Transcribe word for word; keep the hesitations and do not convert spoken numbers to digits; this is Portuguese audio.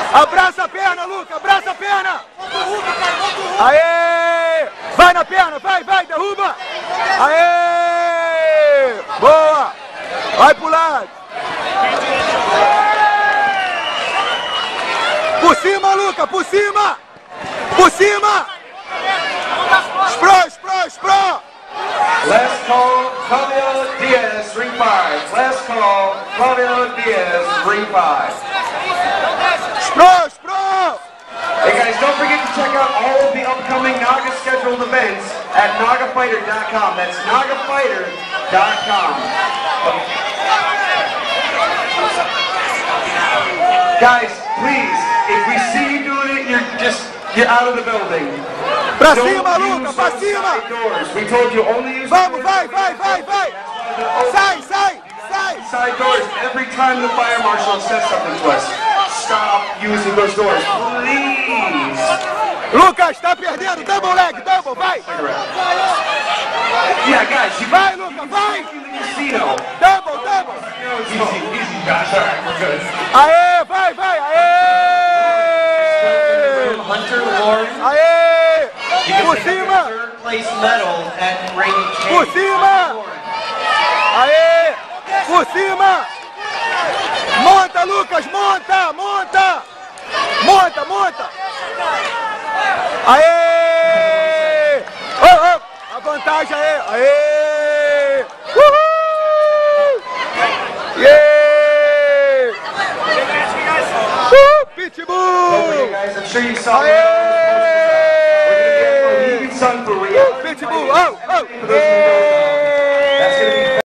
Abraça a perna, Luca, abraça a perna. Aê! Vai na perna, vai, vai, derruba. Aê! Boa! Vai pro lado. Por cima, Luca, por cima. Por cima. Spró, spró, spró. Last call, Fabio Diaz, ring five. Last call, Fabio Diaz, ring five. Spró, spró. Hey guys, don't forget to check out all of the upcoming Naga scheduled events at naga fighter dot com. That's naga fighter dot com. Guys, please, if we see you doing it, you're just, you're out of the building. Pra cima, Luca, pra cima. We told you only use. Vamos, vai, vai, vai, vai. Sai, sai, sai. Side doors. Every time the fire marshal says something to us, stop using those doors, please. Lucas, tá perdendo. Double leg, double, vai. Yeah, guys, you vai, Luca, vai. Casino. Double, double. Easy, easy, guys. All right, we're good. Aê, vai, vai, aê. Hunter Lauren. Aê. Por cima. Third place medal at ring Por cima. Aê. Por cima. Monta, Lucas, monta, monta. Monta, monta. Aê. Oh, oh. A vantagem aí. Aê. Uhul. Yeah. Uh, pitbull. Guys, I'm sure you saw. Aê.